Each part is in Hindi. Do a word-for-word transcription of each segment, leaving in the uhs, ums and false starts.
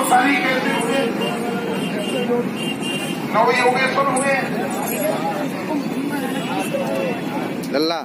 सारी कहते हुए नव योगेश्वर हुए लल्ला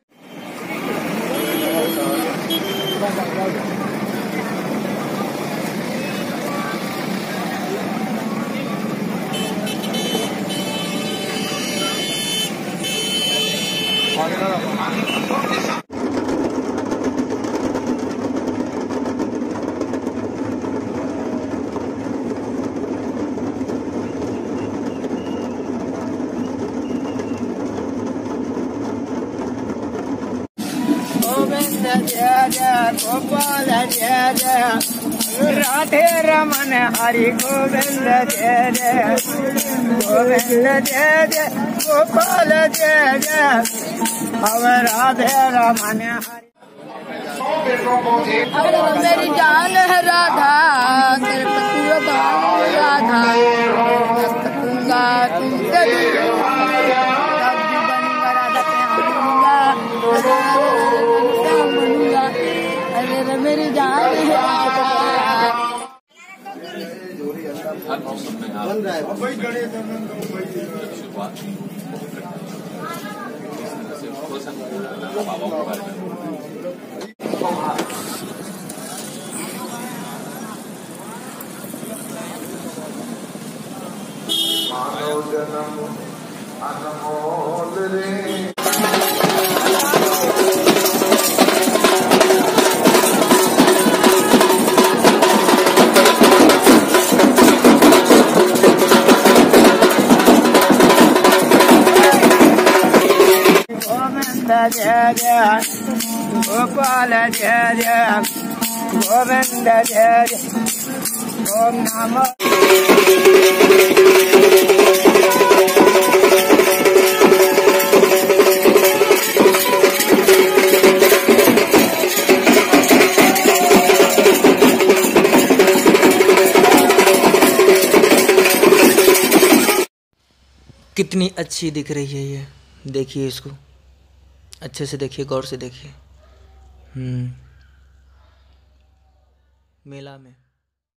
गोविंद जय जय गोपाल जय जय राधे रमन हरि गोविंद जय जय गोविंद जय जय गोपाल जय जय अब राधे रमन हरि। मेरी जान है राधा तेरे पति राधा करूंगा तुमसे अरे मेरी जान है मानव जन्म अनमोल रे। जय जय गोपाल जय जय गोविंद जय जय ओम नमः। कितनी अच्छी दिख रही है ये, देखिए इसको अच्छे से देखिए, गौर से देखिए। हम्म मेला में